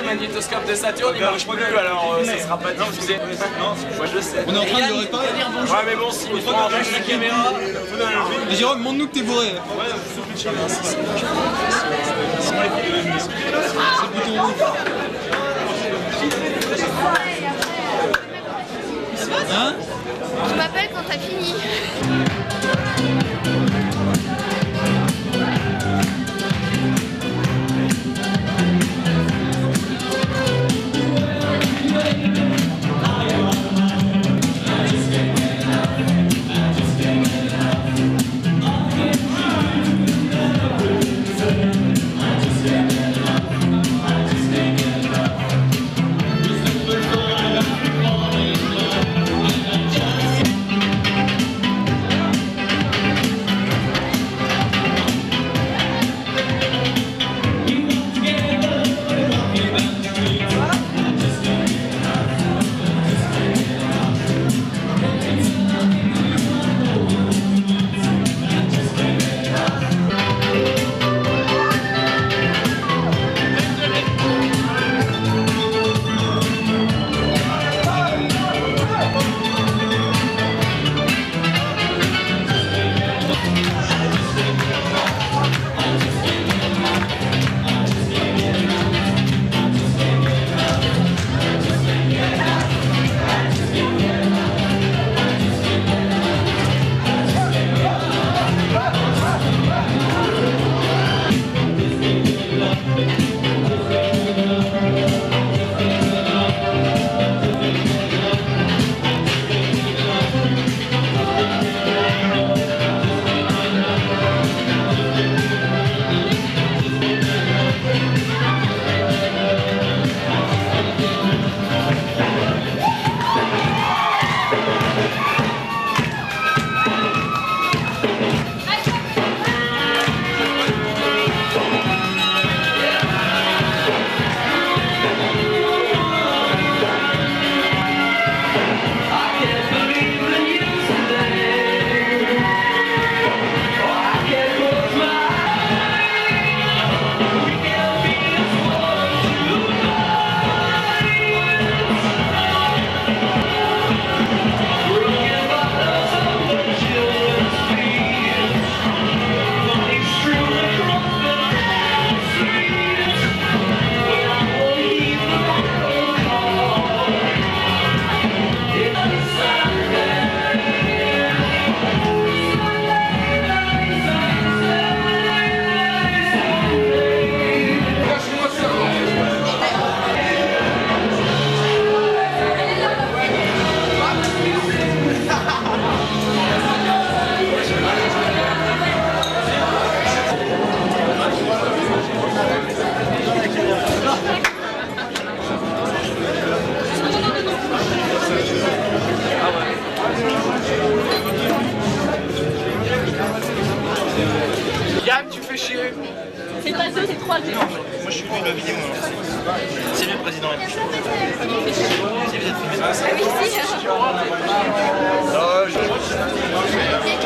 magnétoscope de Saturne, il marche plus, alors ça sera pas diffusé. Moi je le sais. On est en train de le réparer. Ouais mais bon, si il faut enregistrer la caméra. Mais Jérôme, montre-nous que t'es bourré. C'est le bouton rouge. Hein? Je m'appelle quand t'as fini. Yann, tu fais chier. C'est pas 2, c'est 3 G. Moi je suis lui la vidéo. C'est lui le président. Si vous êtes filmé. Ah oui, si.